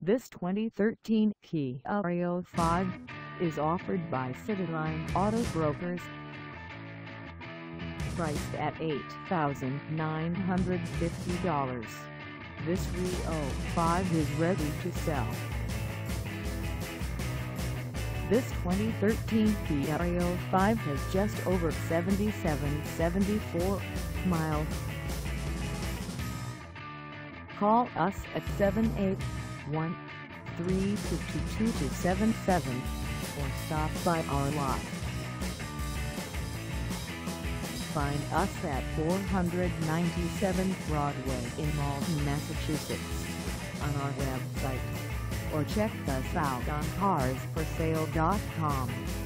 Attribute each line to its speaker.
Speaker 1: This 2013 Kia Rio 5 is offered by Cityline Auto Brokers. Priced at $8,950, this Rio 5 is ready to sell. This 2013 Kia Rio 5 has just over 74 miles. Call us at 781-322-2277 or stop by our lot. Find us at 497 Broadway in Malden, Massachusetts, on our website, or check us out on carsforsale.com.